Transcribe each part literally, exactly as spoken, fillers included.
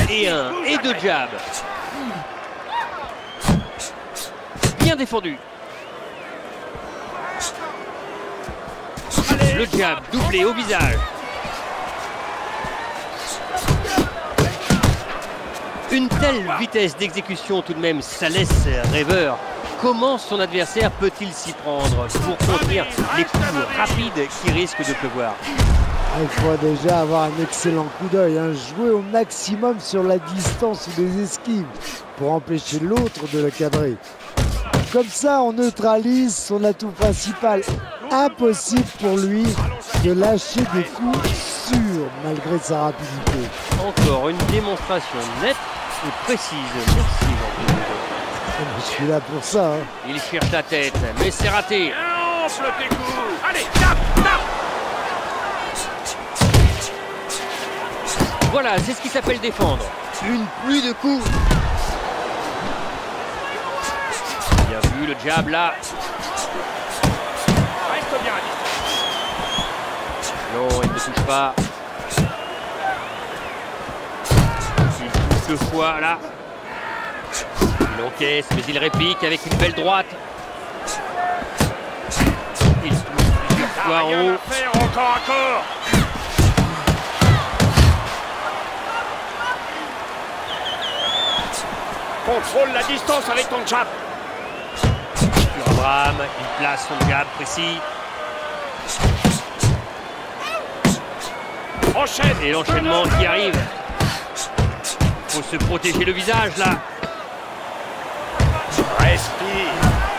Et un, et deux jabs. Bien défendu. Le jab doublé au visage. Une telle vitesse d'exécution tout de même, ça laisse rêveur. Comment son adversaire peut-il s'y prendre pour contenir les coups rapides qui risquent de pleuvoir? Il faut déjà avoir un excellent coup d'œil, hein. Jouer au maximum sur la distance ou des esquives pour empêcher l'autre de le cadrer. Comme ça, on neutralise son atout principal. Impossible pour lui de lâcher des coups sûrs malgré sa rapidité. Encore une démonstration nette et précise. Merci Jean-Claude. Je suis là pour ça. Hein. Il cherche la tête, mais c'est raté. Enfle tes coups. Allez, tape, tape. Voilà, c'est ce qui s'appelle défendre. Une pluie de coups. Bien vu le jab là. Reste bien à distance. Non, il ne touche pas. Il touche deux fois là. Il encaisse, mais il réplique avec une belle droite. Il touche plusieurs fois en Rien haut. à faire, encore, encore. Contrôle la distance avec ton jab. Sur Abraham, il place son jab précis. Enchaîne. Et l'enchaînement qui arrive. Il faut se protéger le visage là. Respire.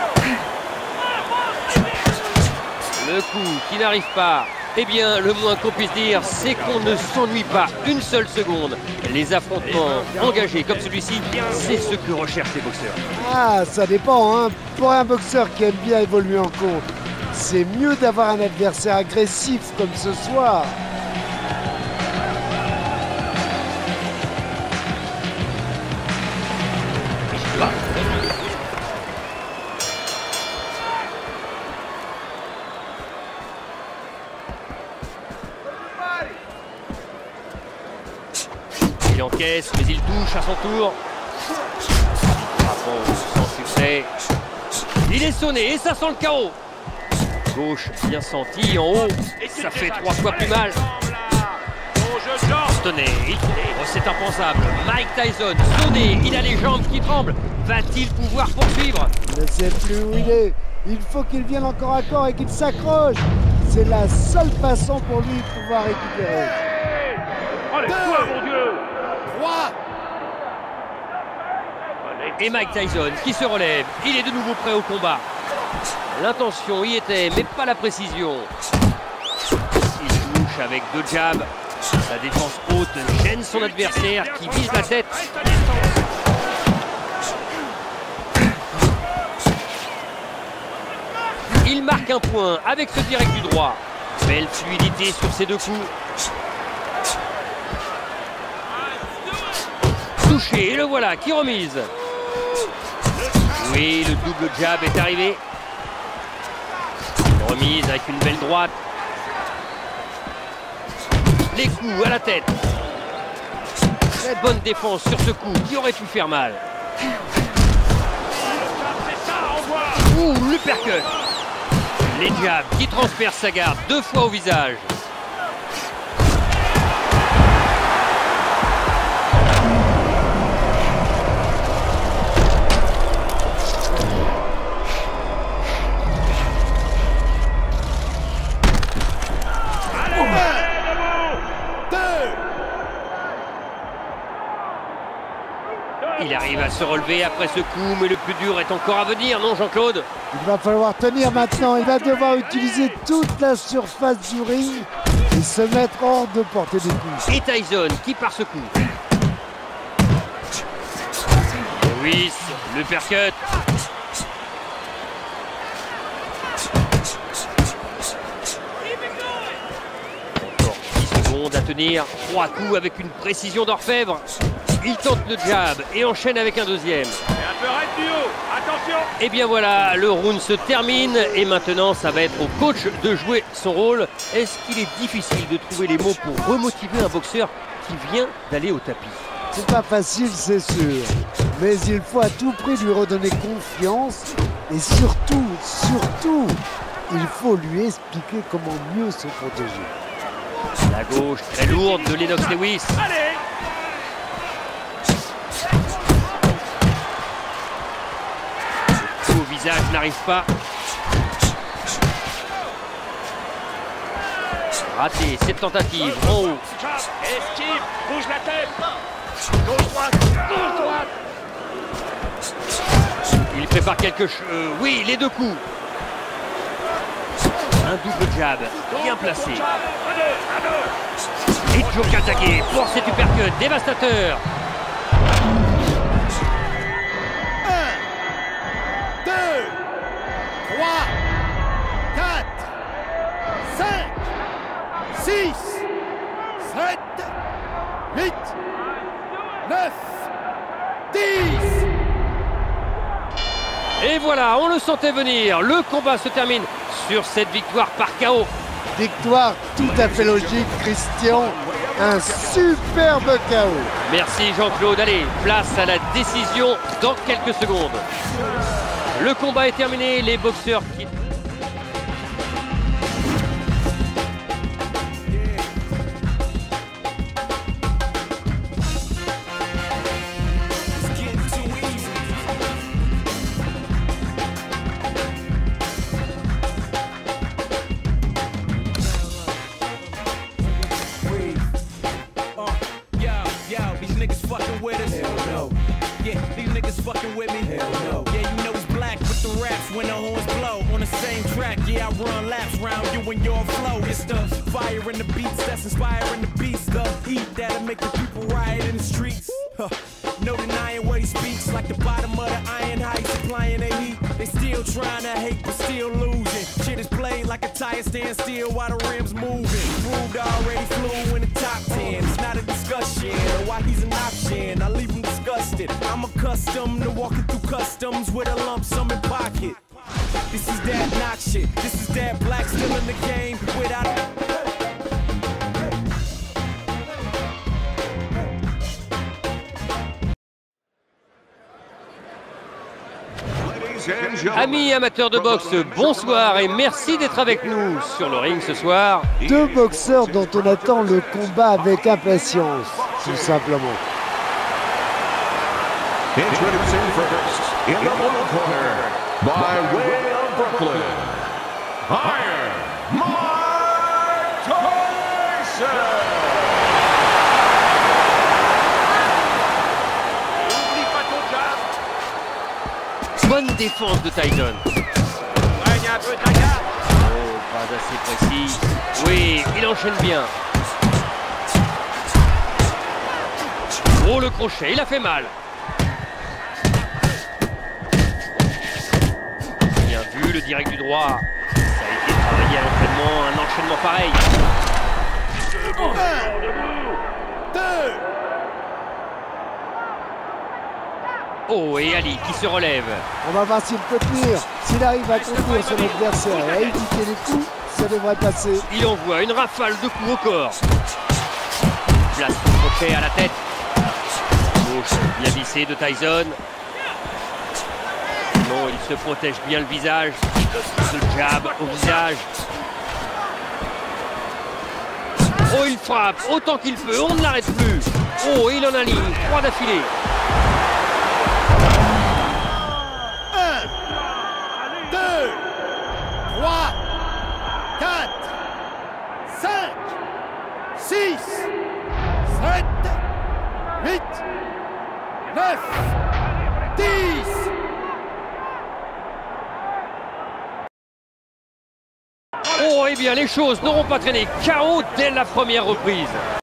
Le coup qui n'arrive pas. Eh bien, le moins qu'on puisse dire, c'est qu'on ne s'ennuie pas une seule seconde. Les affrontements engagés comme celui-ci, c'est ce que recherchent les boxeurs. Ah, ça dépend, hein. Pour un boxeur qui aime bien évoluer en contre, c'est mieux d'avoir un adversaire agressif comme ce soir. Il encaisse, mais il touche à son tour. Bravo, sans succès. Il est sonné et ça sent le chaos. Gauche bien senti en haut. Ça fait trois fois plus mal. Sonné, il... oh, c'est impensable. Mike Tyson, sonné, il a les jambes qui tremblent. Va-t-il pouvoir poursuivre? Il ne sait plus où il est. Il faut qu'il vienne encore à corps et qu'il s'accroche. C'est la seule façon pour lui de pouvoir récupérer. Allez, toi, mon Dieu. Trois. Et Mike Tyson qui se relève. Il est de nouveau prêt au combat. L'intention y était, mais pas la précision. Il touche avec deux jabs. La défense haute gêne son adversaire qui vise la tête. Reste à distance. Il marque un point avec ce direct du droit. Belle fluidité sur ces deux coups. Touché, et le voilà qui remise. Oui, le double jab est arrivé. Une remise avec une belle droite. Les coups à la tête. Très bonne défense sur ce coup qui aurait pu faire mal. C'est ça, envoie. Ouh, l'uppercut. Les jabs qui transpercent sa garde deux fois au visage. Il arrive à se relever après ce coup, mais le plus dur est encore à venir, non Jean-Claude? Il va falloir tenir maintenant. Il va devoir utiliser toute la surface du ring et se mettre hors de portée des coups. Et Tyson qui part ce coup. Lewis, l'uppercut. Encore dix secondes à tenir. Trois coups avec une précision d'orfèvre. Il tente le jab et enchaîne avec un deuxième. Et un peu raide du haut. Attention. Et bien voilà, le round se termine et maintenant ça va être au coach de jouer son rôle. Est-ce qu'il est difficile de trouver les mots pour remotiver un boxeur qui vient d'aller au tapis? C'est pas facile, c'est sûr. Mais il faut à tout prix lui redonner confiance. Et surtout, surtout, il faut lui expliquer comment mieux se protéger. La gauche très lourde de Lennox Lewis. Allez! Le coup au visage n'arrive pas. Raté cette tentative en haut. Esquive, bouge la tête. Gauche droite, gauche droite. Il prépare quelque chose. Euh, oui, les deux coups. Un double jab, bien placé. Un, deux, un, deux. Et toujours attaqué pour cet uppercut dévastateur. un, deux, trois, quatre, cinq, six, sept, huit, neuf, dix. Et voilà, on le sentait venir. Le combat se termine sur cette victoire par K O. Victoire tout à fait logique, Christian. Un superbe K O. Merci Jean-Claude. Allez, place à la décision dans quelques secondes. Le combat est terminé. Les boxeurs quittent. Fucking with me? Hell no. Yeah, you know it's black with the raps when the horns blow. On the same track, yeah, I run laps round you and your flow. It's the fire in the beats that's inspiring the beats. The heat that'll make the people riot in the streets. Huh. No denying what he speaks, like the bottom of the iron heights, supplying the heat. They still trying to hate, but still losing. Shit is played like a tire stand still while the rims moving. Proved already flew in the top ten. It's not a discussion or why he's an option. I leave him disgusted. I'm accustomed to walking through customs with a lump sum in pocket. This is that knock shit. This is that black still in the game without. Amis amateurs de boxe, bonsoir et merci d'être avec nous sur le ring ce soir. Deux boxeurs dont on attend le combat avec impatience, tout simplement. Introducing first, in the blue corner, by way of Brooklyn, Iron Mike Tyson! N'oublie pas ton jab. Bonne défense de Tyson. Règne un peu ta garde. Oh, pas assez précis. Oui, il enchaîne bien. Oh, le crochet, il a fait mal. Bien vu, le direct du droit. Ça a été travaillé à l'entraînement, un enchaînement pareil. un, deux. Oh, et Ali qui se relève. On va voir s'il peut tenir. S'il arrive à contenir son adversaire et à éviter les coups, ça devrait passer. Il envoie une rafale de coups au corps. Place son crochet à la tête. Gauche bien vissée de Tyson. Non, il se protège bien le visage. Ce jab au visage. Oh, il frappe autant qu'il peut. On ne l'arrête plus. Oh, il en aligne trois d'affilée. un, deux, trois, quatre, cinq, six, sept, huit, neuf, dix. Oh, eh bien, les choses n'auront pas traîné. K O dès la première reprise.